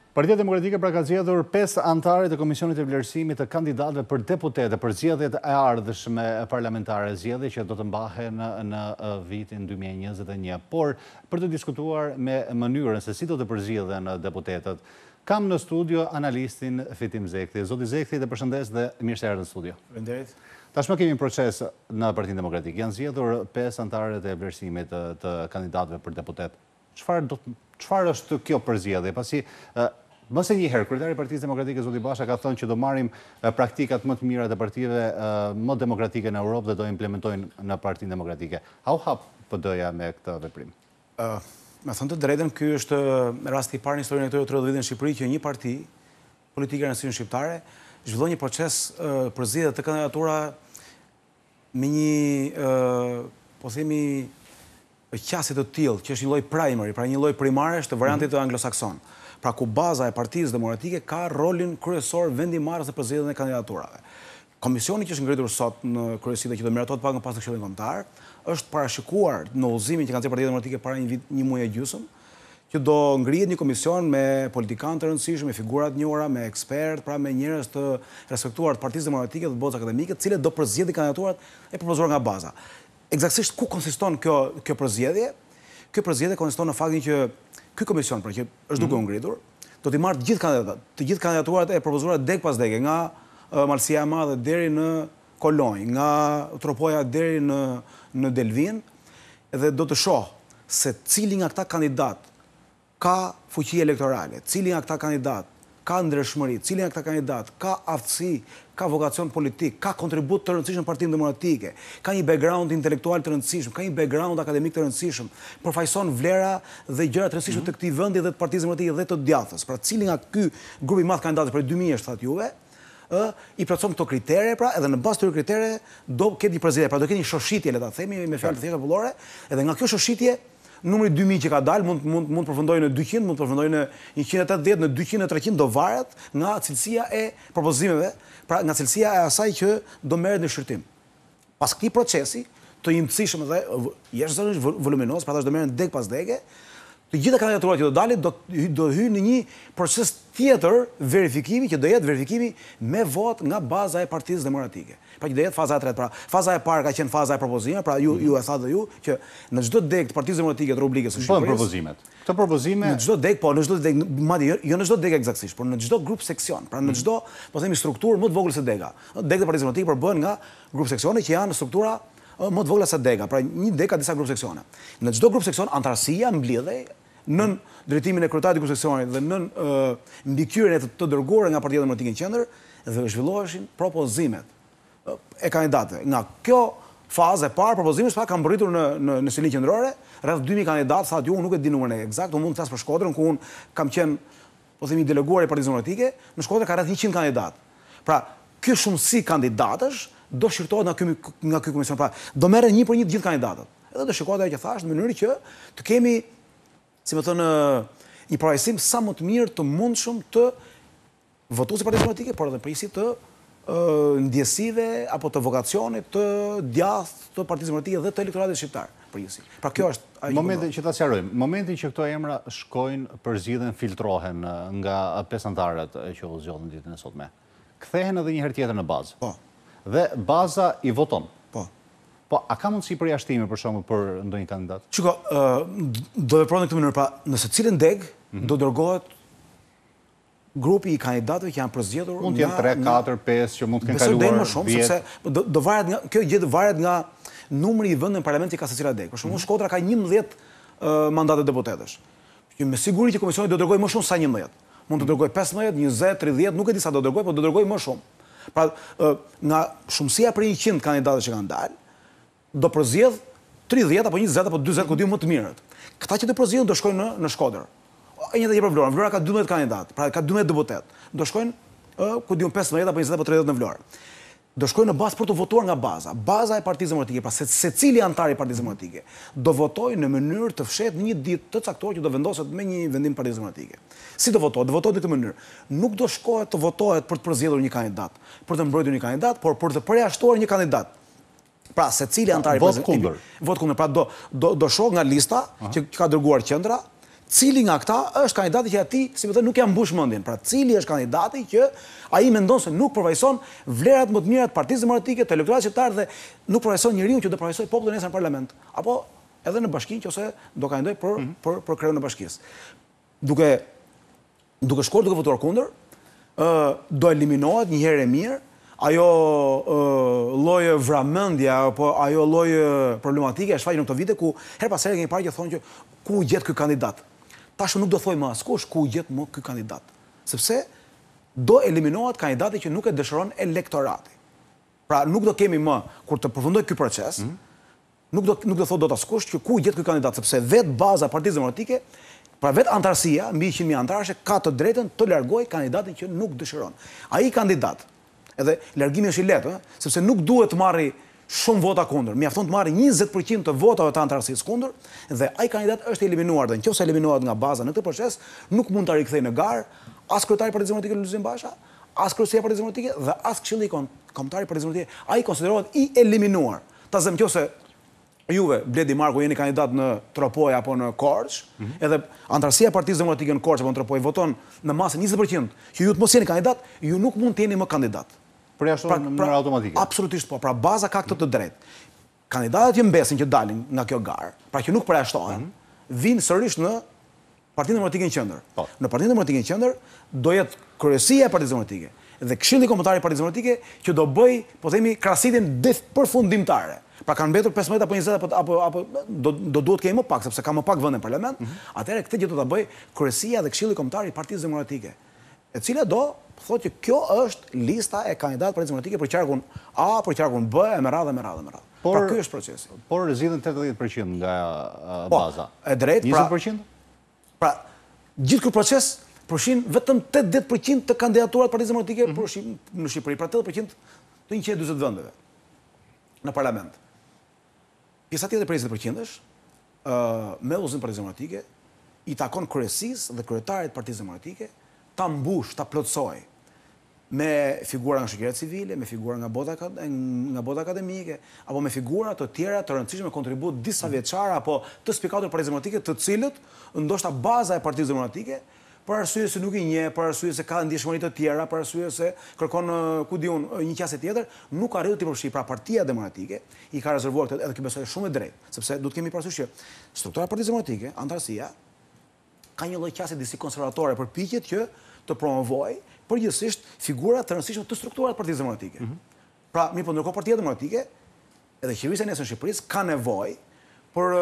Partia Demokratike pra ka zgjedhur 5 anëtarë të Komisionit të Vlerësimit të kandidatëve për deputete për zgjedhjet e ardhshme parlamentare, zgjedhje që do të mbahen në vitin 2021. Por për të diskutuar me mënyrën se si do të përzgjedhen deputetët, kam në studio analistin Fitim Zekti. Zoti Zekti, të përshëndes dhe mirë se erdhët në studio. Faleminderit. Tashmë kemi një proces në Partinë Demokratike. Janë zgjedhur 5 anëtarët e vlerësimit të kandidatëve për deputet. Çfarë është kjo përzgjedhje? Pasi më së njëherë, kryetari i Partisë Demokratike Zoti Basha ka thënë që do marrim praktikat më të mira të partive më demokratike në Europë dhe do implementojnë në Partinë Demokratike. A u hap PD-ja me këtë veprim? Me thënë të drejtën, ky është rasti i parë në historinë e këtyre 30 viteve në Shqipëri që një parti politike në rëndësinë shqiptare zhvillon një proces përzgjedhje të kandidatura me një, po themi, qasje të tillë, që është një lloj primary, pra një lloj primaresh të variantit të anglosakson. Pra ku baza e Partisë Demokratike ka rolin kryesor vendimarrës në përzgjedhjen e kandidaturave. Komisioni që është ngritur sot në kryesi dhe që do miratohet pak më pas në Këshillin Kombëtar, është parashikuar në udhëzimin që ka nxjerrë Partia Demokratike para një muaji e gjysmë, që do ngrihet një komision me politikanë të rëndësishëm, me figura të njohura, me ekspertë, pra me njerëz të respektuar të Partisë Demokratike dhe të botës akademike, të cilët do përzgjedhin kandidaturat e propozuara nga baza. Eksaktësisht ku konsiston kjo përzgjedhje? Kjo përzgjedhje konsiston në faktin që ky komision, pra që është duke u ngritur, do t'i marrë të gjithë kandidaturat e propozuara deg pas dege, nga Malësia e Madhe deri në Kolonjë, nga Tropoja deri në Delvin, dhe do të shohë se cili nga këta kandidat ka fuqi elektorale, cili nga këta kandidat ka ndërshmëri, cili nga këta kandidat ka aftësi, ka vokacion politik, ka kontribut të rëndësishëm Partinë Demokratike, ka një background intelektual të rëndësishëm, ka një background akademik të rëndësishëm, përfaqëson vlera dhe gjëra të rëndësishme të këtij vendi dhe të Partisë Demokratike dhe të djathtas. Pra cili nga ky grup i madh kandidatëve për 2000 thatë juve, i plotëson këto kritere, pra edhe në bazë të këtyre kritere do ketë një përzgjedhje, pra do ketë një shoshitje, le ta themi me fjalë të thjeshta popullore, edhe nga kjo shoshitje numri 2000 që ka dalë mund të përfundojë në 200, mund të përfundojë në 180, në 200, në 300 do varet nga cilësia e propozimeve, pra nga cilësia e asaj që do merret në shqyrtim. Pas këtij procesi të imtësishëm dhe jashtëzakonisht voluminoz, pra do merren deg pas dege, të gjitha kandidaturat që do dalin do hyjnë në një proces tjetër verifikimi, që do jetë verifikimi me vot nga baza e Partisë Demokratike. Pra që do jetë faza e tretë. Pra faza e parë ka qenë faza e propozimeve, pra ju e tha dhe ju që në çdo deg të Partisë Demokratike të Republikës së Shqipërisë. Po propozimet. Këto propozime në çdo deg, po në çdo deg, madje jo në çdo deg eksaktësisht, por në çdo grup seksion, pra në çdo, po themi, strukturë më të vogël se dega. Degët e Partisë Demokratike përbëhen nga grup seksione që janë struktura më të vogla se dega, pra një deg ka disa grup seksione. Në çdo grup seksion antarësia mbledhej nën drejtimin e kryetarit të grupseksionit dhe nën mbikëqyrjen e të dërguara nga Partia Demokratike në qendër dhe zhvilloheshin propozimet e kandidatëve. Nga kjo fazë e parë propozimet kanë mbërritur në Sillin Qendrore, rreth 2000 kandidatë, thatë ju, unë nuk e di numrin eksakt, unë mund të flas për Shkodrën ku unë kam qenë, po themi, deleguar i Partisë Demokratike, në Shkodrë ka rreth 100 kandidatë. Pra, ky shumësi kandidatësh do shqyrtohet nga ky komision, pra do merren një për një të gjithë kandidatët. Edhe do shikohet ajo që thash në mënyrë që të kemi, si më thënë, një parajsim sa më të mirë të mundshëm të votuesit Partisë Demokratike, por edhe përgjithësi të ndjesive apo të vokacionit të djathtë të Partisë Demokratike dhe të elektoratit shqiptar përgjithësi. Pra kjo është ajo. Momentin që ta sqarojmë, momentin që këto emra shkojnë për zgjidhjen, filtrohen nga 5 anëtarët që u zgjodhën ditën e sotme. Kthehen edhe një herë tjetër në bazë. Po. Dhe baza i voton. Po, a ka mundësi përjashtimi për shkakun për ndonjë kandidat? Çiko, do veprojnë në këtë mënyrë, pra nëse cilën deg do dërgohet grupi i kandidatëve që janë përzgjedhur. Mund të jenë 3, 4, 5 që mund të kenë kaluar. Më shumë, sepse do varet nga kjo gjë varet nga numri i vendeve në parlament që ka secila deg. Për shembull, Shkodra ka 11 mandate deputetësh. Që me siguri që komisioni do dërgojë më shumë sa 11. Mund të dërgojë 15, 20, 30, nuk e di sa do dërgojë, por do dërgojë më shumë. Pra, nga shumësia për 100 kandidatë që kanë dalë, do përzgjedh 30 apo 20 apo 40 ku di më të mirët. Këta që do përzgjedhin do shkojnë në Shkodër. E njëjta gjë për Vlorën. Vlora ka 12 kandidatë, pra ka 12 deputet. Do shkojnë ku di 15 apo 20 apo 30 në Vlorë. Do shkojnë në bazë për të votuar nga baza. Baza e Partisë Demokratike, pra secili antar i Partisë Demokratike do votojë në mënyrë të fshehtë në një ditë të caktuar që do vendoset me një vendim Partisë Demokratike. Si do votohet? Do votohet në këtë mënyrë. Nuk do shkohet të votohet për të përzgjedhur një kandidat, për të mbrojtur një kandidat, por për të përjashtuar një kandidat. Pra, secili antar i Vot kundër. Vot kundër. Pra do shoh nga lista që ka dërguar qendra cili nga këta është kandidati që ati, si më thënë, nuk jam mbush mendjen. Pra, cili është kandidati që ai mendon se nuk përfaqëson vlerat më të mira të Partisë Demokratike, të elektoratit shqiptar dhe nuk përfaqëson njeriu që do përfaqësoj popullin nesër në parlament, apo edhe në bashki nëse do kandidoj për kreun e bashkisë. Duke shkuar duke votuar kundër, do eliminohet një herë e mirë ajo lloj vramendje apo ajo lloj problematike e shfaqur në këto vite ku her pas here kemi parë që thonë që ku gjet ky kandidat. Tash nuk do thoj më askush ku gjet më ky kandidat, sepse do eliminohet kandidati që nuk e dëshiron elektorati. Pra nuk do kemi më kur të përfundoj ky proces, nuk do thot dot askush që ku gjet ky kandidat, sepse vet baza e Partisë Demokratike, pra vet antarësia mbi 100.000 antarësh ka të drejtën të largojë kandidatin që nuk dëshiron. Ai kandidat, edhe largimi është i lehtë, sepse nuk duhet të marrë shumë vota kundër. Mjafton të marrë 20% të votave të antarësisë kundër dhe ai kandidat është eliminuar dhe nëse eliminohet nga baza në këtë proces, nuk mund ta rikthejë në garë as kryetari i Partisë Demokratike Lulzim Basha, as kryesia e Partisë Demokratike dhe as Këshilli Kombëtar i Partisë Demokratike. Ai konsiderohet i eliminuar. Ta zëm nëse juve, Bledi Marku, jeni kandidat në Tropoj apo në Korç, edhe antarësia e Partisë Demokratike në Korç apo në Tropoj voton në masë 20% që ju të mos jeni kandidat, ju nuk mund të jeni më kandidat. Përjashton në mënyrë automatike. Absolutisht po. Pra baza ka këtë të drejtë. Kandidatët që mbesin që dalin nga kjo garë, pra që nuk përjashtohen, vinë sërish në Partinë Demokratike në Qendër. Në Partinë Demokratike në Qendër do jetë kryesia e Partisë Demokratike dhe Këshilli Kombëtar i Partisë Demokratike që do bëj, po themi, krahasitjen përfundimtare. Pra kanë mbetur 15 apo 20 apo do duhet kemi më pak sepse ka më pak vende në parlament. Atëherë këtë gjë do ta bëj kryesia dhe Këshilli Kombëtar i Partisë Demokratike, e cila do thotë që kjo është lista e kandidatëve Partisë Demokratike për qarkun A, për qarkun B, e me radhë. Pra ky është procesi. Por zgjidhen 80% nga baza. E drejtë, 20%? Pra gjithë ky proces përfshin vetëm 80% të kandidaturat Partisë Demokratike në Shqipëri, pra 80% të 140 vendeve në parlament. Pjesa tjetër për 20%-sh, me udhëzim Partisë Demokratike, i takon kryesisë dhe kryetarit Partisë Demokratike ta mbush, ta plotësoj me figura nga shoqëria civile, me figura nga bota akademike, apo me figura të tjera të rëndësishme kontribut disa vjeçar apo të spikatur Partisë Demokratike, të cilët ndoshta baza e Partisë Demokratike për arsye se nuk i njeh, për arsye se ka ndjeshmëri të tjera, për arsye se kërkon ku diun një qasje tjetër, nuk arritu të përfshijë. Pra Partia Demokratike i ka rezervuar këtë, edhe ky besoj shumë e drejtë, sepse duhet kemi parasysh që struktura e Partisë Demokratike, antarësia, ka një lloj qasje disi konservatore, përpiqet që të promovoj përgjithsisht figura të rëndësishme të strukturave të Partisë Demokratike. Pra, mirë po ndërkohë Partia Demokratike edhe qeverisja e nesër në Shqipërisë ka nevojë për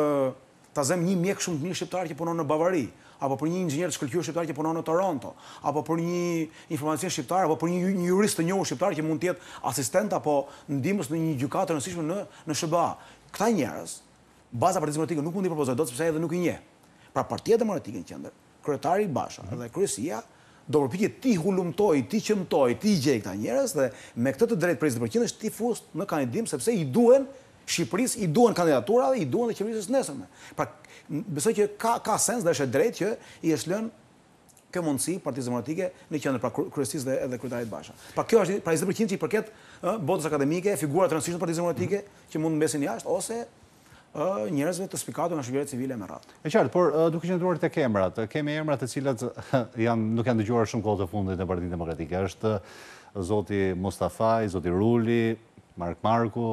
ta zëm një mjek shumë të mirë shqiptar që punon në Bavari, apo për një inxhinier të shkëlqyer shqiptar që punon në Toronto, apo për një informacion shqiptar, apo për një jurist të njohur shqiptar që mund të jetë asistent apo ndihmës në një gjykatë të rëndësishme në SBA. Këta njerëz, baza e Partisë Demokratike nuk mund t'i propozojë dot sepse edhe nuk i njeh. Pra Partia Demokratike në Qendër, kryetari Basha dhe kryesia do përpiqet ti hulumtoj, ti qëmtoj, ti gjej këta njerëz dhe me këtë të drejtë 20% ti fus në kandidim sepse i duhen Shqipërisë, i duhen kandidatura dhe i duhen dhe qeverisë nesërme. Pra besoj që ka sens dhe është e drejtë që i është lënë kjo mundësi Partisë Demokratike në Qendër, pra kryesisë dhe kryetarit Basha. Pra kjo është pra 20% që i përket botës akademike, figura të rëndësishme të Partisë Demokratike që mund mbesin jashtë ose njerëzve të spikatur nga shoqëria civile me radhë. E qartë, por duke qëndruar tek emrat, kemi emra të cilat nuk janë dëgjuar shumë kohë të fundit në Partinë Demokratike. Është zoti Mustafaj, zoti Ruli, Mark Marku.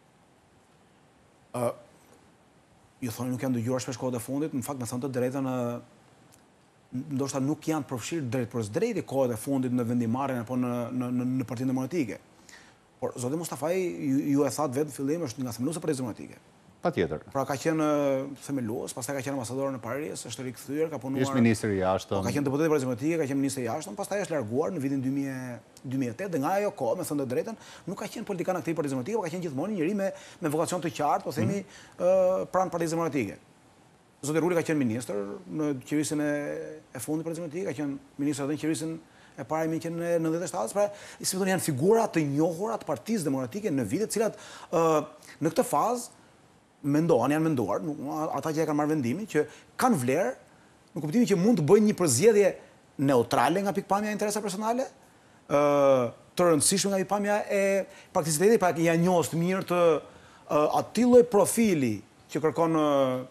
Ju thoni nuk janë dëgjuar shpesh kohët e fundit, në fakt me thënë të drejtën ndoshta nuk janë përfshirë drejt për drejt kohët e fundit në vendimarrjen apo në Partinë Demokratike. Por zoti Mustafaj ju e thatë vetë në fillim është nga themeluesi e Partisë Demokratike. Patjetër. Pra ka qenë themelues, pastaj ka qenë ambasador në Paris, është rikthyer, ka punuar. Ishte ministër i jashtëm. Ka qenë deputet i Partisë Demokratike, ka qenë ministër i jashtëm, pastaj është larguar në vitin 2008 dhe nga ajo kohë, me thënë të drejtën, nuk ka qenë politikan aktiv i Partisë Demokratike, por ka qenë gjithmonë një njerëz me vokacion të qartë, po themi, pranë Partisë Demokratike. Zoti Ruli ka qenë ministër në qeverisjen e fundit të Partisë Demokratike, ka qenë ministër edhe në qeverisjen e parë 1997, pra si thonë janë figura të njohura të Partisë Demokratike në vitet të cilat në këtë fazë janë menduar, ata që e kanë marrë vendimin, që kanë vlerë, në kuptimin që mund të bëjnë një përzgjedhje neutrale nga pikpamja e interesa personale, të rëndësishme nga pikpamja e praktikitetit, pra janë njohës të mirë të atij lloj profili që kërkon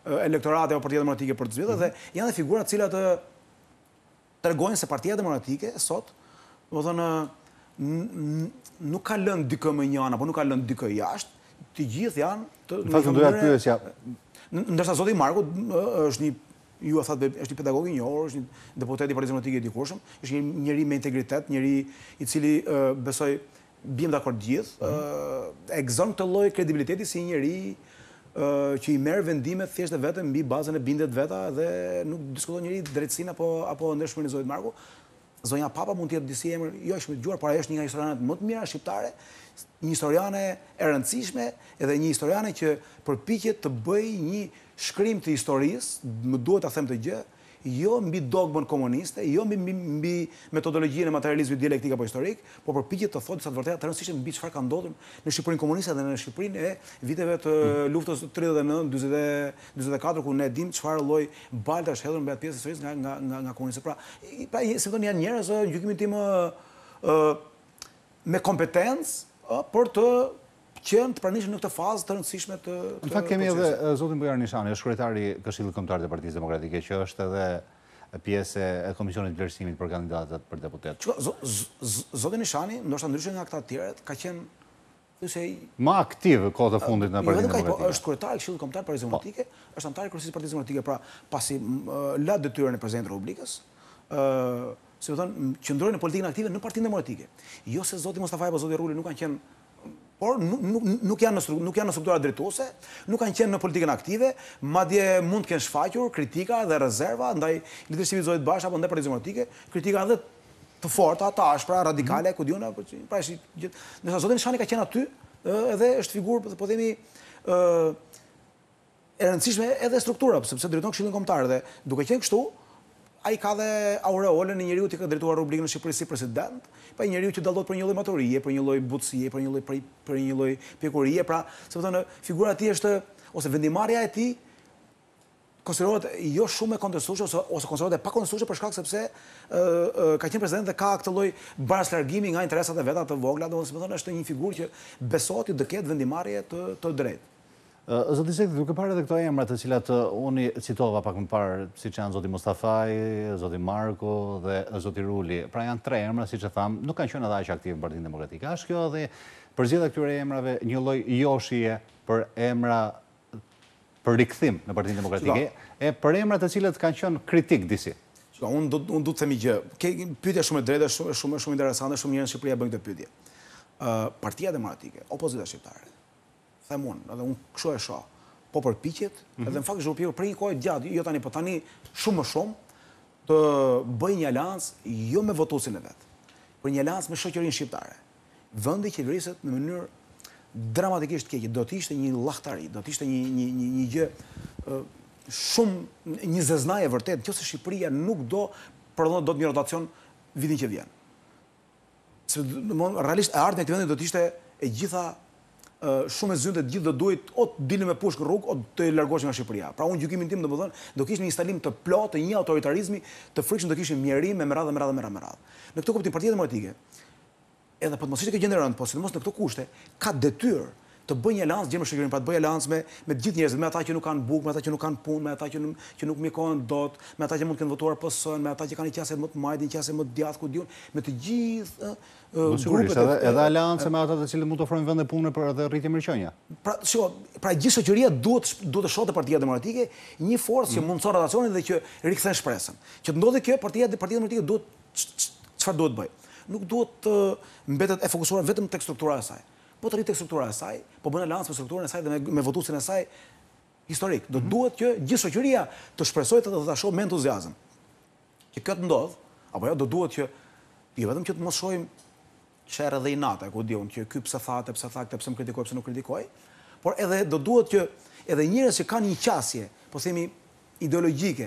elektorate apo Partia Demokratike për të zgjedhur dhe janë dhe figura të cilat tregojnë se Partia Demokratike sot, domethënë nuk ka lënë dikë më një anë apo nuk ka lënë dikë jashtë, të gjithë janë të në fakt doja të pyesja. Ndërsa zoti Marku është një ju e thatë është një pedagog i njohur, është një deputet i Partisë Demokratike i dikurshëm, është një njeri me integritet, njeri i cili besoj biem dakord gjithë, e gëzon këtë lloj kredibiliteti si një njeri që i merr vendimet thjesht dhe vetëm mbi bazën e bindet veta dhe nuk diskuton njëri drejtësinë apo ndershmërinë e zotit Marku. Zonja Papa mund të jetë disi emër jo i shkëlqyer, por ajo është një nga historianët më të mira shqiptare, një historiane e rëndësishme edhe një historiane që përpiqet të bëjë një shkrim të historisë, më duhet ta them të gjë, jo mbi dogmën komuniste, jo mbi metodologjinë e materializmit dialektik apo historik, por përpiqet të thotë sa të vërtetë të rëndësishme mbi çfarë ka ndodhur në Shqipërinë komuniste dhe në Shqipërinë e viteve të luftës 39-44, ku ne dim çfarë lloj balta është hedhur mbi atë pjesë historisë nga komunistët. Pra, si thonë janë njerëz në gjykimin tim me kompetencë për të qenë të pranishëm në këtë fazë të rëndësishme të Në fakt kemi edhe zotin Bujar Nishani, është kryetari i Këshillit Kombëtar të Partisë Demokratike, që është edhe pjesë e Komisionit Vlerësimit për kandidatët për deputet. Zoti Nishani, ndoshta ndryshe nga këta të tjerët, ka qenë më aktiv kohët e fundit në Partinë Demokratike. Është kryetari i Këshillit Kombëtar të Partisë Demokratike, është antar i Kryesisë së Partisë Demokratike, pra pasi la detyrën e Presidentit të Republikës, si u thon, qëndroi në politikën aktive në Partinë Demokratike. Jo se zoti Mustafa apo zoti Ruli nuk kanë qenë, por nuk janë në struktura drejtuese, nuk kanë qenë në politikën aktive, madje mund të kenë shfaqur kritika dhe rezerva ndaj lidershipit të zotit Basha apo ndaj Partisë Demokratike, kritika edhe të forta, të ashpra, radikale, ku diun, pra nëse zoti Nishani ka qenë aty, edhe është figurë, po themi, e rëndësishme edhe struktura, sepse drejton Këshillin Kombëtar dhe duke qenë kështu, ai ka dhe aureolën e njeriu që ka drejtuar Republikën e Shqipërisë si president, pa njeriu që dallot për një lloj maturie, për një lloj butësie, për një lloj pjekurie, pra, se më thonë, figura e tij është ose vendimarrja e tij konsiderohet jo shumë e kontestueshme ose konsiderohet e pakontestueshme për shkak sepse ka qenë president dhe ka këtë lloj baras largimi nga interesat e veta të vogla, domethënë, më thonë, është një figurë që besohet të ketë vendimarrje të drejtë. Zoti Sekti, duke parë edhe këto emra të cilat unë citova pak më parë, siç janë zoti Mustafaj, zoti Marku dhe zoti Ruli, pra janë tre emra, siç e tham, nuk kanë qenë edhe aq aktiv në Partinë Demokratike. Është kjo edhe përzgjedhja këtyre emrave një lloj joshije për emra për rikthim në Partinë Demokratike, e për emra të cilët kanë qenë kritik disi. Unë du të themi gjë, pyetja shumë e drejtë, shumë interesante, shumë njerëz në Shqipëri bëjnë këtë pyetje. Partia Demokratike, opozita shqiptare, themun, edhe unë kështu e shoh, po përpiqet, edhe në fakt zhurpjekur për një kohë gjatë, jo tani, po tani shumë më shumë, të bëjë një aleancë jo me votuesin e vet, për një aleancë me shoqërinë shqiptare. Vendi qeveriset në mënyrë dramatikisht keqe, do të ishte një llahtarri, do të ishte një gjë shumë një zeznaje vërtet, nëse Shqipëria nuk do të një rotacion vitin që vjen. Realisht e ardhmja e këtij vendi do të ishte e gjitha shumë e zyrtë, të gjithë do duhet o të dilni me pushkë rrugë o të largoheshin nga Shqipëria. Pra unë gjykimin tim domethënë do kishte një instalim të plotë të një autoritarizmi të frikshëm, do kishte mjerim me radhë. Në këtë kuptim Partia Demokratike, edhe po të mos ishte kjo gjë rënd, po sidomos në këto kushte, ka detyrë të bëjë një aleancë gjemë shoqërinë, pra të bëjë aleancë me të gjithë njerëzit, me ata që nuk kanë bukë, me ata që nuk kanë punë, me ata që nuk mjekohen dot, me ata që mund të kenë votuar PS-n, me ata që kanë qasje më të majtë, qasje më të djathtë, ku diun, me të gjithë grupet edhe aleancë me ata të cilët mund të ofrojnë vende pune për edhe rritje mirëqenia. Pra gjithë shoqëria duhet të shohë Partia Demokratike një forcë që mundson rotacionin dhe që rikthen shpresën. Që të ndodhi kjo, Partia Demokratike duhet çfarë duhet bëj? Nuk duhet të mbetet e fokusuar vetëm tek struktura e saj. Po të rritë tek struktura e saj, po bën aleancë me strukturën e saj dhe me votuesin e saj historik. Do duhet që gjithë shoqëria të shpresojë dhe të ta shohë me entuziazëm. Që kjo të ndodh, apo jo, do duhet që jo vetëm që të mos shohim çerrë dhe inate, ku diun që ky pse tha këtë, pse më kritikoi, pse nuk kritikoi, por edhe do duhet që edhe njerëz që kanë një qasje, po themi ideologjike,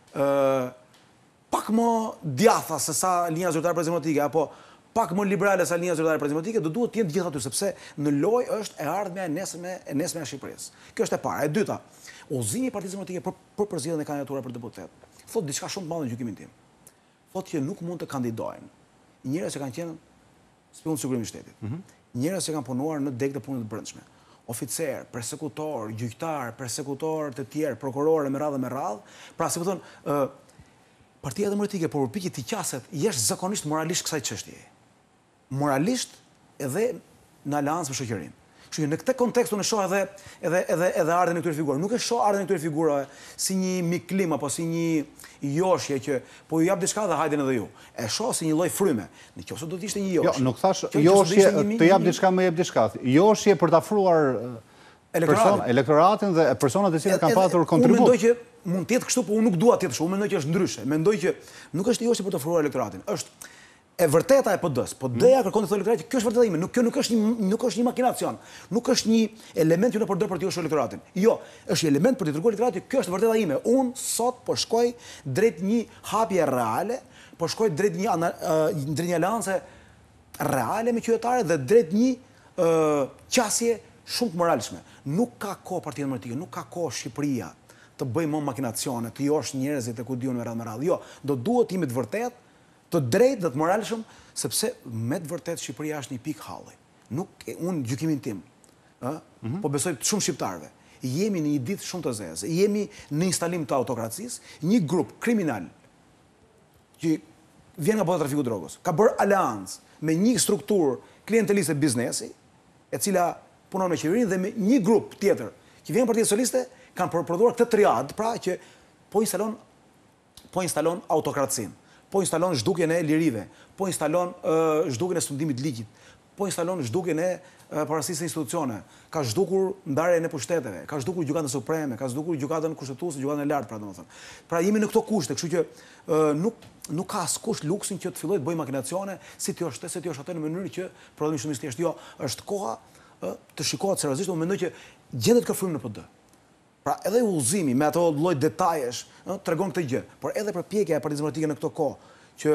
pak më djatha se sa linja zyrtare prezimotike, apo pak më liberale sa linja zyrtare prezimotike, do duhet të jenë gjithë aty, sepse në lojë është e ardhmja e nesme e Shqipërisë. Kjo është e para. E dyta, udhëzimi i Partisë Demokratike për përzgjedhjen e kandidatura për deputet, thotë diçka shumë të madhe në gjykimin tim. Thotë që nuk mund të kandidojnë njerëz që kanë qenë spionë të sigurimit të shtetit, njerëz që kanë punuar në degë të punës të brendshme, oficer, persekutor, gjyqtar, persekutor të tjerë, prokurore me radhë. Pra, si po thonë, Partia Demokratike për përpiqet të qaset jashtëzakonisht moralisht kësaj çështje. Moralisht edhe në aleancë me shoqërinë. Kështu që në këtë kontekst unë shoh edhe ardhen e këtyre figurave. Nuk e shoh ardhen e këtyre figurave si një miklim apo si një joshje që po ju jap diçka dhe hajden edhe ju. E shoh si një lloj fryme. Nëse do të ishte një joshje. Jo, nuk thash joshje të jap diçka më jep diçka. Joshje për ta afruar elektoratin dhe personat e cilët kanë patur kontribut. Unë mendoj që mund të jetë kështu, por unë nuk dua të jetë kështu. Unë mendoj që është ndryshe. Mendoj që nuk është joshje për të ofruar elektoratin. Është e vërteta e PD-s. PD-ja kërkon të thotë elektoratit që kjo është vërteta ime. Kjo nuk është një makinacion. Nuk është një element që unë përdor për të joshur elektoratin. Jo, është një element për të treguar elektoratit kjo është vërteta ime. Unë sot po shkoj drejt një hapje reale, po shkoj drejt një aleance reale me qytetarët dhe drejt një qasje shumë të moralshme. Nuk ka kohë Partia Demokratike, nuk ka kohë Shqipëria të bëjë më makinacione, të josh njerëzit e ku diun me radhë. Jo, do duhet jemi të vërtet, të drejtë dhe të moralshëm, sepse me të vërtet Shqipëria është një pikë halli. Nuk unë gjykimin tim, po besoj shumë shqiptarëve. Jemi në një ditë shumë të zezë, jemi në instalim të autokracisë, një grup kriminal që vjen nga bota trafiku drogës, ka bërë aleancë me një strukturë klienteliste biznesi, e cila punon me qeverinë dhe me një grup tjetër që vjen nga Partia Socialiste, kanë prodhuar këtë triad, pra që po instalon autokracinë, po instalon zhdukjen e lirive, po instalon zhdukjen e sundimit ligjit, po instalon zhdukjen e parasisë e institucione, ka zhdukur ndarjen e pushteteve, ka zhdukur gjykatën supreme, ka zhdukur gjykatën kushtetuese, gjykatën e lartë, pra domethënë. Pra jemi në këto kushte, kështu që nuk ka askush luksin që të fillojë të bëjë makinacione, si ti është atë në mënyrë që prodhimi shumë i thjeshtë. Jo, është koha të shikohet seriozisht, unë mendoj që gjendet kjo frymë në PD. Pra edhe udhëzimi me ato lloj detajesh tregon këtë gjë, por edhe përpjekja e Partisë Demokratike në këtë kohë që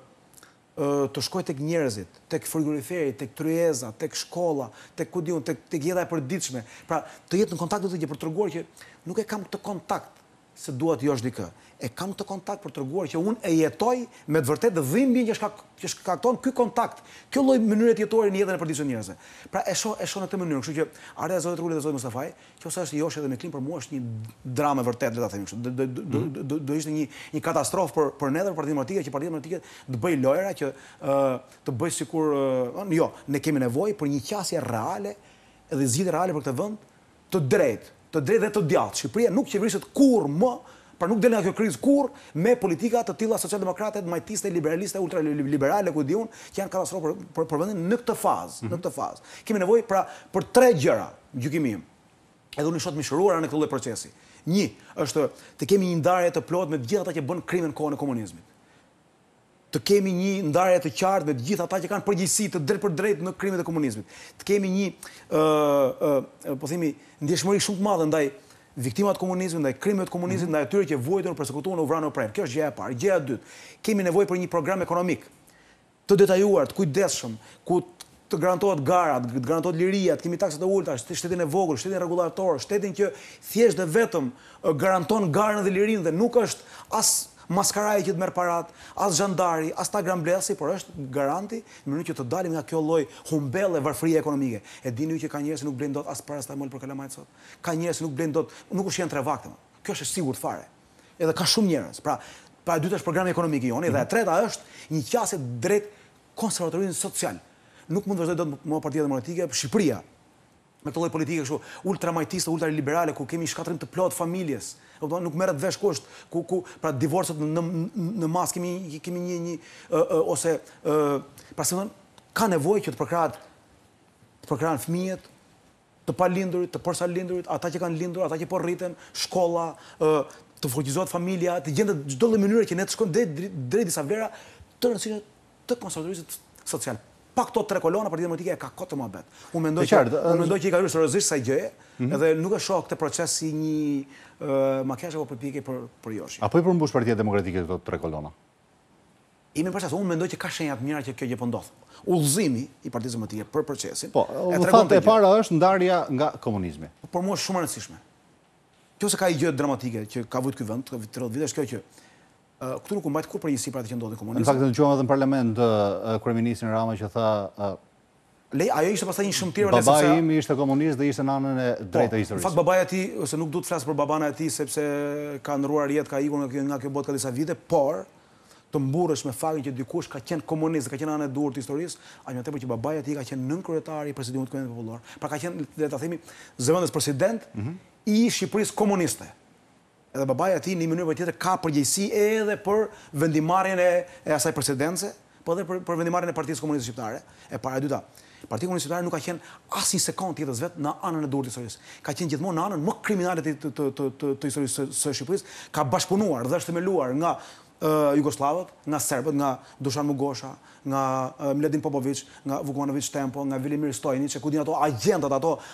të shkojë tek njerëzit, tek frigoriferi, tek tryeza, tek shkolla, tek kudiun, tek jeta e përditshme. Pra të jetë në kontakt me të gjë për treguar që nuk e kam këtë kontakt se dua të josh dikë. E kam të kontakt për treguar që unë e jetoj me të vërtetë dhimbjen që shkakton ky kontakt, kjo lloj mënyre jetore në jetën e përditshme të njerëzve. Pra e shoh në këtë mënyrë, kështu që ardha e Zotit Ruli dhe Zotit Mustafaj, nëse është joshje edhe me klim për mua është një dramë vërtet, le ta themi kështu. Do ishte një katastrofë për ne dhe për Partinë Demokratike, që Partia Demokratike të bëj lojra që të bëj sikur jo, ne kemi nevojë për një qasje reale edhe zgjidhje reale për këtë vend, të drejtë dhe të djathtë. Shqipëria nuk qeveriset kurrë më. Pra nuk del nga kjo krizë kur me politika të tilla socialdemokrate, majtiste, liberaliste, ultraliberale, ku diun, që janë katastrofë për vendin në këtë fazë. Kemi nevojë pra për 3 gjëra, gjykimi im. Edhe unë shoh të mishëruara në këtë lloj procesi. 1 është të kemi një ndarje të plotë me të gjithë ata që bën krimin kohën e komunizmit. Të kemi një ndarje të qartë me të gjithë ata që kanë përgjegjësi të drejtë për drejtë në krimet e komunizmit. Të kemi një po themi ndjeshmëri shumë të madhe ndaj viktimat e komunizmit, ndaj krimeve të komunizmit, ndaj atyre që vuajtën, përsekutuan, u vranë në prerë. Kjo është gjëja e parë. Gjëja e dytë, kemi nevojë për një program ekonomik të detajuar, të kujdesshëm, ku të garantohet garat, të garantohet liria, të kemi taksat e ulta, shtetin e vogël, shtetin rregullator, shtetin që thjesht dhe vetëm garanton garën dhe lirinë dhe nuk është as maskaraj që të merr parat, as zhandari, as ta gramblesi, por është garanti në mënyrë që të dalim nga kjo lloj humbelle varfërie ekonomike. E dini ju që ka njerëz që nuk blejnë dot as parastamol për kalamajt sot. Ka njerëz që nuk blejnë dot, nuk ushqejnë 3 vakte. Kjo është e sigurt fare. Edhe ka shumë njerëz. Pra e dyta është programi ekonomik i joni dhe e treta është një qasje drejt konservatorizmit social. Nuk mund të vazhdojë dot më Partia Demokratike, Shqipëria me këtë lloj politike kështu ultramajtiste, ultraliberale, ku kemi shkatrim të plot familjes. Nuk merret vesh kusht, ku pra divorcet në mas kemi një ose pra se ka nevojë që të përkrahen fëmijët, të palindurit, të porsalindurit, ata që kanë lindur, ata që po rriten, shkolla, të fuqizohet familja, të gjendet çdo lloj mënyre që ne të shkojmë drejt disa vlera të rëndësishme të konservatorizmit social. Pa këto 3 kolona, Partia Demokratike ka kot të mohabet. Unë mendoj që i ka hyrë seriozisht kësaj gjëje, edhe nuk e shoh këtë proces si një makazh apo përpjekje për joshje. Apo i përmbush Partia Demokratike këto 3 kolona? Imi përshas, unë mendoj që ka shenja të mira që kjo gjë po ndodh. Udhëzimi i Partisë Demokratike për procesin. Po, e para është ndarja nga komunizmi. Por mua është shumë e rëndësishme. Kjo se ka një gjë dramatike që ka vujt ky vend, 30 vite, është kjo që këtu nuk u mbajt kur përgjegjësi për atë që ndodhi komunizmi. Në fakt, dëgjuam edhe në parlament kryeministrin Rama që tha Ajo ishte pastaj një shëmtirë Babai im ishte komunist dhe ishte në anën e drejtë e historisë. Në fakt babai i tij, ose nuk duhet të flas për baban e tij sepse ka ndruar jetë, ka ikur nga kjo botë ka disa vite, por të mburrësh me faktin që dikush ka qenë komunist, ka qenë anën e duhur të historisë, aq më tepër që babai i tij ka qenë nën kryetari i presidentit të Kombit Popullor. Pra ka qenë, le ta themi, zëvendës president i Shqipërisë komuniste. Edhe babai i tij në një mënyrë tjetër ka përgjegjësi edhe për vendimarrjen e asaj presidencë, po edhe për vendimarrjen e Partisë Komuniste Shqiptare. E para e dyta, Partia Komuniste Shqiptare nuk ka qenë asnjë sekond jetës vet në anën e duhur të historisë. Ka qenë gjithmonë në anën më kriminale të historisë së Shqipërisë, ka bashkëpunuar dhe është themeluar nga Jugoslavët, nga Serbët, nga Dušan Mugosha, nga Miladin Popović, nga Vukomanović Tempo, nga Velimir Stojnić, që ku din ato agjentat,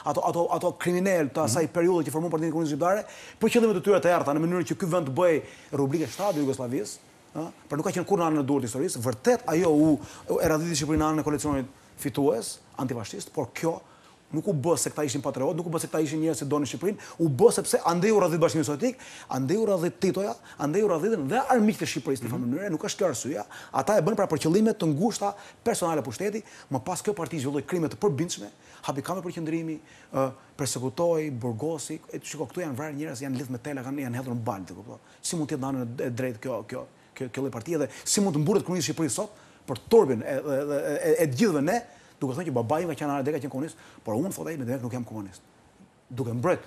ato kriminal të asaj periudhe që formuan Partinë Komuniste Shqiptare, për qëllime të tyre të errta, në mënyrë që ky vend të bëjë rubrikë shtatë të Jugosllavisë, por nuk ka qenë kurrë në anën e duhur të historisë. Vërtet ajo e radhiti Shqipërinë në anën e koalicionit fitues, antifashist, por kjo nuk u bë se këta ishin patriotë, nuk u bë se këta ishin njerëz që donin Shqipërinë, u bë sepse andej u radhit Bashkimi Sovjetik, andej u radhit Titoja, andej u radhitën dhe armiqtë e Shqipërisë në një mënyrë, nuk është kjo arsyeja. Ata e bën pra për qëllime të ngushta personale pushteti, më pas kjo parti zhvilloi krime të përbindshme, hapi kame përqendrimi, persekutoi, burgosi, shiko këtu janë vrarë njerëz, janë lidhur me tela, janë hedhur në balë, e kupton. Si mund të jetë në anën e drejtë kjo lloj partie dhe si mund të mburret komunisti i Shqipërisë sot për turbin e gjithëve ne, duke thënë që babai im ka qenë anën e drejtë, ka qenë komunist, por unë thotë ai me nuk jam komunist. Duke mbrojt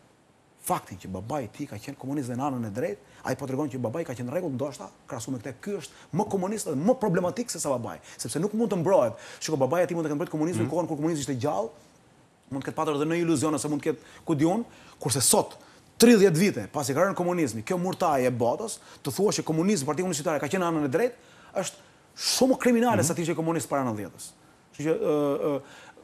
faktin që babai i tij ka qenë komunist dhe në anën e drejtë, ai po tregon që babai ka qenë rregull, ndoshta krahasuar me këtë, ky është më komunist dhe më problematik se sa babai, sepse nuk mund të mbrohet. Shikoj, babai i tij mund të ketë mbrojt komunizmin në kohën kur komunizmi ishte gjallë, mund të ketë patur edhe në iluzion ose mund të ketë ku diun, kurse sot 30 vite pasi ka rënë komunizmi, kjo murtaj e botës, të thuash që komunizmi, Partia Komuniste Shqiptare ka qenë anën e drejtë, është shumë kriminale sa ti je komunist para 90-s. Kështu që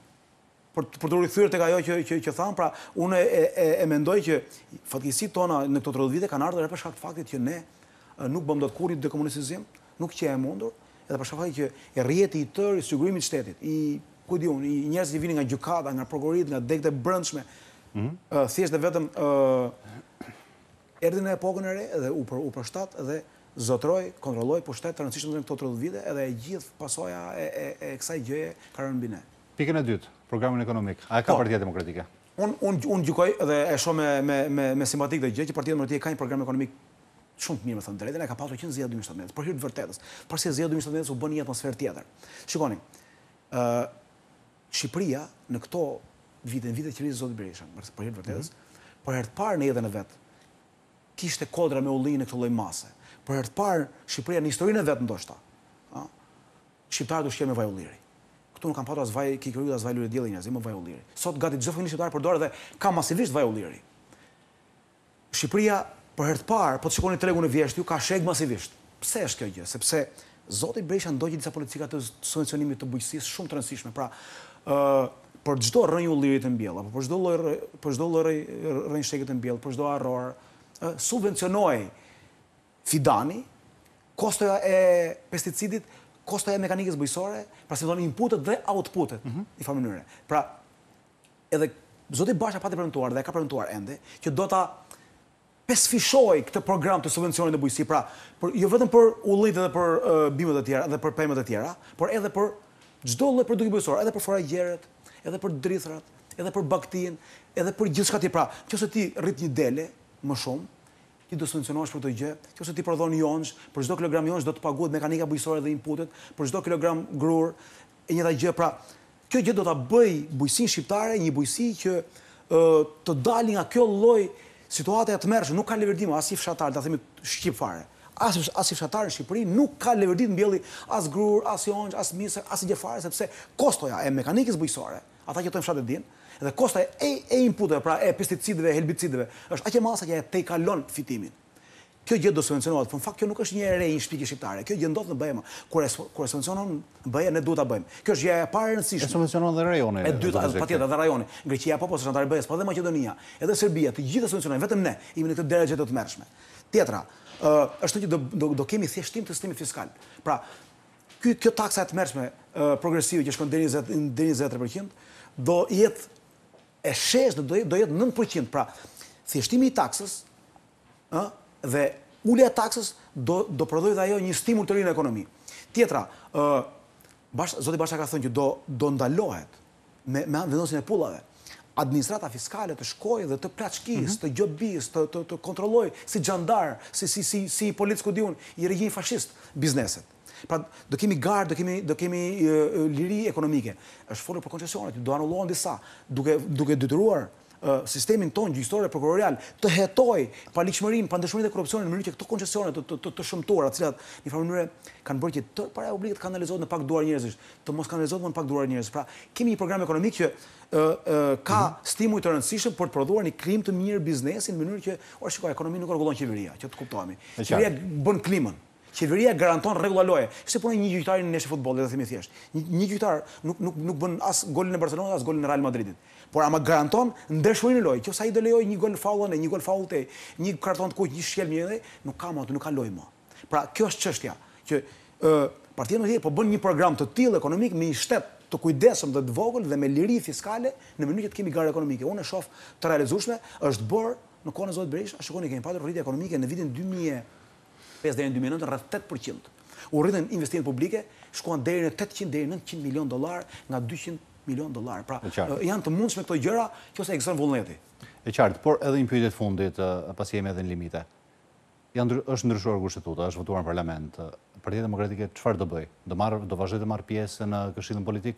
për të rikthyer tek ajo që tham, pra unë e mendoj që fatkeqësitë tona në këto 30 vite kanë ardhur edhe për shkak të faktit që ne nuk bëm dot kurrë dekomunistizim, nuk që e mundur, edhe për shkak të që e rrjeti i tërë i sigurimit të shtetit, ku diun, i njerëzit që vinin nga gjykata, nga prokurorit, nga degët e brendshme, thjesht dhe vetëm erdhin në epokën e re dhe u përshtat dhe zotroi, kontrolloi pushtet të rëndësishëm në këto 30 vite edhe e gjithë pasoja e kësaj gjëje ka rënë mbi ne. Pikën e dytë, programin ekonomik. A e ka Partia Demokratike? Unë gjykoj dhe e shoh me simpatik dhe gjë që Partia Demokratike ka një program ekonomik shumë të mirë, me thënë drejtën, e ka pasur që në zgjedhjet 2017, për hir të vërtetës. Pasi zgjedhjet 2017 u bën një atmosferë tjetër. Shikoni, Shqipëria në këto vite, në vitet e qeverisë Zotit Berisha, për hir të vërtetës, për herë të parë në jetën e vet, kishte kodra me ullinë në këtë lloj mase. Për herë të parë Shqipëria në historinë e vet ndoshta, shqiptarët ushqen me vaj ulliri. Këtu nuk kanë patur as vaj kikëri, as vaj lule dielli njerëz, më vaj ulliri. Sot gati çdo fëmijë shqiptar përdor dhe ka masivisht vaj ulliri. Shqipëria për herë të parë, po të shikoni tregun e vjesht, ju ka sheg masivisht. Pse është kjo gjë? Sepse Zoti Berisha ndogji disa politika të subvencionimit të bujqësisë shumë të rëndësishme. Pra, për çdo rrënjë ulliri të mbjellë, apo për çdo lloj rrënjë të mbjellë, për çdo arror, subvencionoi fidani, kostoja e pesticidit, kostoja e mekanikës bujqësore, pra si thonë inputet dhe outputet në farë mënyre. Pra, edhe Zoti Basha pati premtuar dhe ka premtuar ende që do ta pesfishoj këtë program të subvencionit në bujqësi, pra, jo vetëm për ullit edhe për bimët e tjera dhe për pemët e tjera, por edhe për çdo lloj produkti bujqësor, edhe për foragjerët, edhe për drithrat, edhe për baktin, edhe për gjithçka tjetër. Pra, nëse ti rrit një dele më shumë, ti do subvencionohesh për këtë gjë, nëse ti prodhon jonjsh, për çdo kilogram jonjsh do të paguhet mekanika bujqësore dhe inputet, për çdo kilogram grur, e njëjta gjë. Pra, kjo gjë do ta bëj bujqësinë shqiptare një bujqësi që të dalë nga kjo lloj situata e tmerrshme, nuk ka leverdim as i fshatar, ta themi shqip fare. As i fshatar në Shqipëri nuk ka leverdim mbjelli as grur, as jonjsh, as misë, as gjë fare, sepse kostoja e mekanikës bujqësore, ata që jetojnë fshatet din, dhe kosta e inputeve, pra e pesticidëve, herbicidëve, është aq e madhe sa që te kalon fitimin. Kjo gjë do subvencionohet, por në fakt kjo nuk është një e re një shpikje shqiptare. Kjo gjë ndodh në BE-m. Kur e subvencionon BE, ne duhet ta bëjmë. Kjo është gjë e parë e rëndësishme. E subvencionon dhe rajoni. E dyta, patjetër, dhe rajoni. Greqia po shëntari BE-s, po dhe Maqedonia, edhe Serbia, të gjitha subvencionojnë, vetëm ne jemi në këtë drejtë të tmerrshme. Tjetra, është që do kemi thjeshtim të sistemit fiskal. Pra, kjo taksa e tmerrshme progresive që shkon deri në 23% do jetë e sheshtë, do jetë 9%. Pra, thjeshtimi i taksës dhe ulja e taksës do prodhojë dhe ajo një stimul të ri në ekonomi. Tjetra, Zoti Basha ka thënë që do ndalohet me vendosin e pullave. Administrata fiskale të shkojë dhe të plaçkis, të gjobis, të kontrolloj si xhandar, si polic ku diun, i regjimi fashist bizneset. Pra do kemi garë, do kemi liri ekonomike. Është folur për koncesionet, do anullohen disa, duke detyruar sistemin tonë gjyqësor e prokurorial të hetoj paligjshmërinë, pandëshmërinë dhe korrupsionin në mënyrë që këto koncesione të shëmtuara, të cilat në një farë mënyrë kanë bërë që tërë para e publike të kanalizohet në pak duar njerëzish, të mos kanalizohet më në pak duar njerëzish. Pra, kemi një program ekonomik që ka stimuj të rëndësishëm për të prodhuar një klim të mirë biznesin në mënyrë që, shikoj, ekonominë nuk rregullon qeveria, që të kuptohemi. Qeveria bën klimën. Qeveria garanton rregulla loje. Si punoi një gjyqtar në nesh futbollit, dhe themi thjesht. Një gjyqtar nuk bën as golin e Barcelonës, as golin e Real Madridit. Por ama garanton ndershmërinë e lojë. Qoftë ai do lejoj një gol faullën, një gol faulte, një karton të kuq, një shkelm një nuk ka lojë më. Pra kjo është çështja që Partia Demokratike po bën një program të tillë ekonomik me një shtet të kujdesshëm dhe të vogël dhe me liri fiskale në mënyrë që të kemi garë ekonomike. Unë e shoh të realizueshme, është bërë në kohën e zotit Berisha, shikoni kemi patur rritje ekonomike në vitin 2005 deri në 2009 rreth 8%. U rritën investimet publike, shkuan deri në 800 deri në $900 milion nga $200 milion. Pra janë të mundshme këto gjëra që ose ekziston vullneti. E qartë, por edhe një pyetje të fundit, pasi jemi edhe në limite. Është ndryshuar kushtetuta, është votuar në parlament. Partia Demokratike çfarë do bëj? Do vazhdoj të marr pjesë në këshillin politik?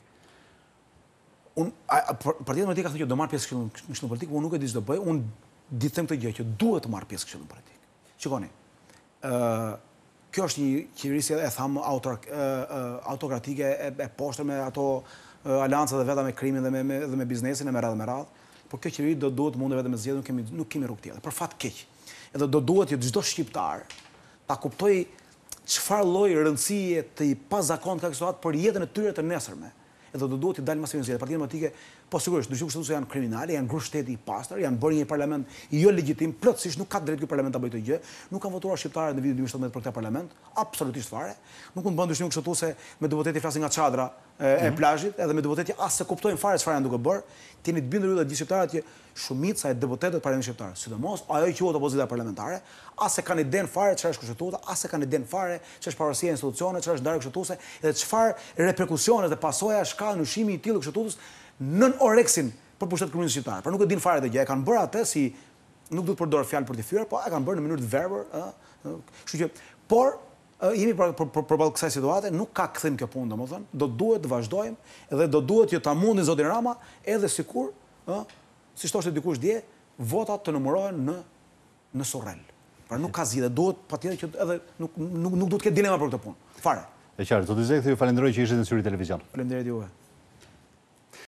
Partia Demokratike ka thënë që do marr pjesë në këshillin politik, unë nuk e di ç'do bëj, unë di të them këtë gjë që duhet të marr pjesë në këshillin politik. Shikoni. Kjo është një qeveri, si e tham, autokratike, e poshtër me ato aliancat dhe veta me krimin dhe me biznesin e me radhë. Por kjo qeveri do duhet munde vetëm me zgjedhje, nuk kemi rrugë tjetër. Për fat keq. Edhe do duhet që çdo shqiptar ta kuptoj çfarë lloj rëndësie të i pazakontë ka kjo situatë për jetën e tyre të nesërme. Edhe do duhet të dalë masë zgjedhje. Partia Demokratike, po sigurisht, dyshim kushtetuese janë kriminale, janë grup shteti i pastër, janë bërë një parlament jo legjitim, plotësisht nuk ka drejt ky parlament ta bëjë këtë gjë. Nuk kanë votuar shqiptarët në vitin 2017 për këtë parlament, absolutisht fare. Nuk mund të bën dyshim kushtetuese me deputeti flasin nga çadra e plazhit, edhe me deputeti as se kuptojnë fare çfarë janë duke bërë. Tieni të bindur ju dhe gjithë shqiptarët që shumica e deputetëve të Parlamentit shqiptar, sidomos ajo që quhet opozita parlamentare, as se kanë iden fare çfarë është kushtetuta, as se kanë iden fare ç'është pavarësia e institucioneve, ç'është ndarja kushtetuese, edhe çfarë reperkusione dhe pasojë ka ndryshimi i tillë kushtetues nën oreksin për pushtetin komunist shqiptar. Pra nuk e din fare këtë gjë, e kanë bërë atë si nuk do të përdor fjalë për të thyer, po e kanë bërë në mënyrë të verbër, kështu që por jemi përballë kësaj situate, nuk ka kthim kjo punë, domethënë, do duhet të vazhdojmë edhe do duhet që ta mundin zotin Rama edhe sikur, siç thoshte dikush dje, votat të numërohen në Sorrel. Pra nuk ka zgjidhje, duhet patjetër që edhe nuk duhet të ketë dilema për këtë punë. Fare. E qartë, zoti Zekthi, ju falenderoj që ishit në Syri Televizion. Faleminderit juve.